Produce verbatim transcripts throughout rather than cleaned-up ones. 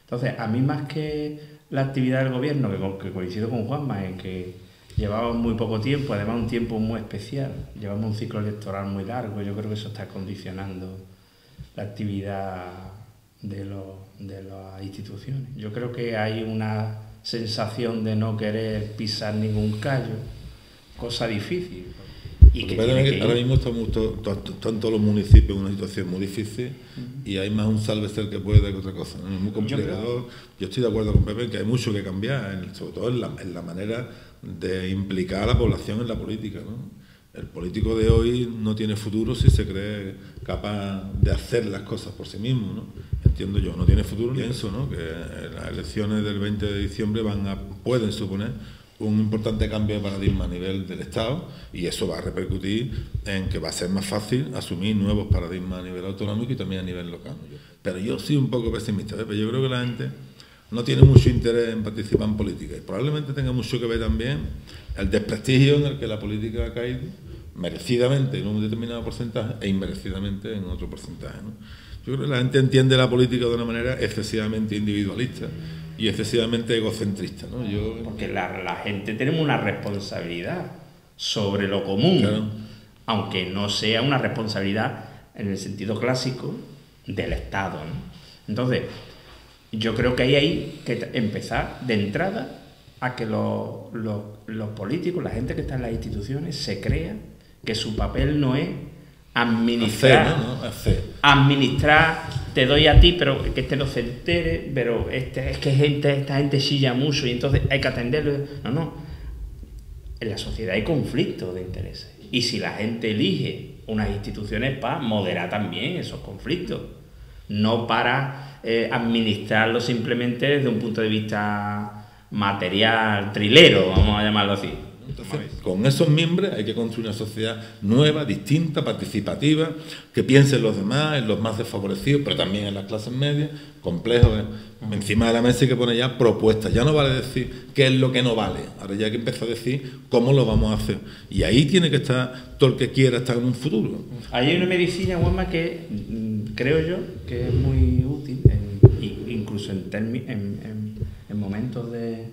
Entonces, a mí más que la actividad del gobierno, que, co- que coincido con Juanma, en que llevamos muy poco tiempo, además un tiempo muy especial, llevamos un ciclo electoral muy largo, yo creo que eso está condicionando la actividad de, los, de las instituciones. Yo creo que hay una sensación de no querer pisar ningún callo, cosa difícil. Y que tiene que ahora mismo estamos to, to, to, están todos los municipios en una situación muy difícil uh-huh. y hay más un sálvese el que puede que otra cosa, ¿no? Es muy complicado. Yo, Yo estoy de acuerdo con Pepe en que hay mucho que cambiar, en, sobre todo en la, en la manera de implicar a la población en la política, ¿no? El político de hoy no tiene futuro si se cree capaz de hacer las cosas por sí mismo, ¿no? Entiendo yo, no tiene futuro. Pienso, ¿no?, que las elecciones del veinte de diciembre van a, pueden suponer un importante cambio de paradigma a nivel del Estado, y eso va a repercutir en que va a ser más fácil asumir nuevos paradigmas a nivel autonómico y también a nivel local. Pero yo soy un poco pesimista, ¿ves? Pero yo creo que la gente no tiene mucho interés en participar en política, y probablemente tenga mucho que ver también el desprestigio en el que la política ha caído, merecidamente en un determinado porcentaje e inmerecidamente en otro porcentaje, ¿no? Yo creo que la gente entiende la política de una manera excesivamente individualista y excesivamente egocentrista, ¿no? Yo, Porque la, la gente tenemos una responsabilidad sobre lo común, claro, aunque no sea una responsabilidad en el sentido clásico del Estado, ¿no? Entonces, yo creo que hay ahí que empezar de entrada a que los, los, los políticos, la gente que está en las instituciones, se crea que su papel no es administrar, hacer, ¿no? Hacer. administrar, te doy a ti, pero que este no se entere, pero este, es que gente, esta gente chilla mucho y entonces hay que atenderlo. No, no. En la sociedad hay conflictos de intereses. Y si la gente elige unas instituciones para moderar también esos conflictos, no para eh, administrarlo simplemente desde un punto de vista material, trilero, vamos a llamarlo así. Entonces, con esos miembros hay que construir una sociedad nueva, distinta, participativa, que piense en los demás, en los más desfavorecidos, pero también en las clases medias, complejos. ¿eh? Encima de la mesa hay que poner ya propuestas. Ya no vale decir qué es lo que no vale. Ahora ya hay que empezar a decir cómo lo vamos a hacer. Y ahí tiene que estar todo el que quiera estar en un futuro. Hay una medicina, Juanma, que creo yo que es muy útil, en, incluso en, en, en, en momentos de...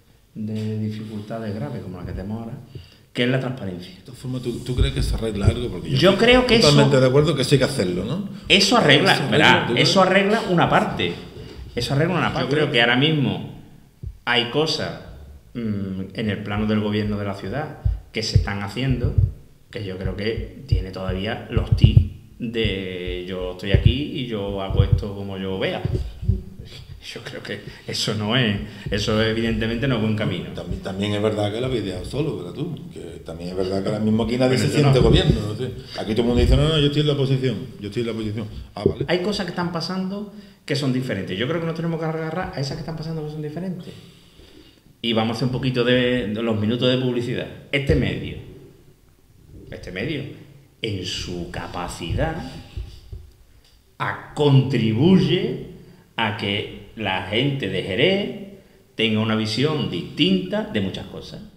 de dificultades graves como la que tenemos ahora, que es la transparencia. De todas formas, ¿tú, tú crees que se arregla algo? Porque yo, yo creo que totalmente eso, de acuerdo que sí hay que hacerlo, ¿no? Eso arregla, eso ¿verdad? arregla, Eso arregla una parte. Eso arregla una parte. Yo creo que ahora mismo hay cosas mmm, en el plano del gobierno de la ciudad que se están haciendo, que yo creo que tiene todavía los tics de yo estoy aquí y yo hago esto como yo vea. Yo creo que eso no es, eso evidentemente no es buen camino. También, también es verdad que lo habéis dejado solo, ¿verdad tú? Que también es verdad que ahora mismo aquí nadie se siente no. gobierno, ¿no? Aquí todo el mundo dice, no, no, yo estoy en la oposición, yo estoy en la oposición. Ah, vale. Hay cosas que están pasando que son diferentes. Yo creo que nos tenemos que agarrar a esas que están pasando que son diferentes. Y vamos a hacer un poquito de, de los minutos de publicidad. Este medio, este medio, en su capacidad, a, contribuye a que la gente de Jerez tenga una visión distinta de muchas cosas.